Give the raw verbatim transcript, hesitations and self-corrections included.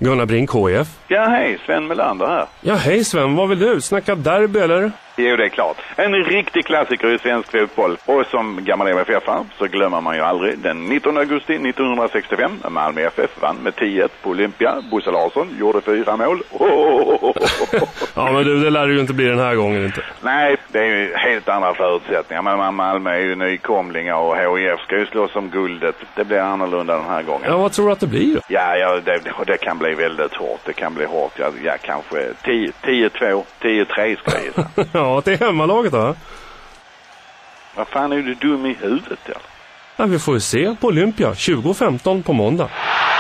Gunnar Brink, K F. Ja, hej, Sven Melander här. Ja, hej Sven, vad vill du? Snacka derby eller? Jo, det är klart. En riktig klassiker i svensk fotboll. Och som gammal M F F-are så glömmer man ju aldrig. Den nittonde augusti nittonhundrasextiofem, Malmö F F vann med tio ett på Olympia. Bosse Larsson gjorde fyra mål. Oh! Ja, men du, det lär ju inte bli den här gången inte. Nej, det är ju helt andra förutsättningar. Men Malmö är ju nykomlingar och H I F ska ju slåss om guldet. Det blir annorlunda den här gången. Ja, vad tror du att det blir då? Ja, ja det, det kan bli väldigt hårt. Det kan bli hårt. Ja, ja kanske tio två, tio tre ska jag gissa. Ja, det är hemmalaget då. Vad fan är du dum i huvudet eller? Ja, vi får ju se på Olympia tjugo femton på måndag.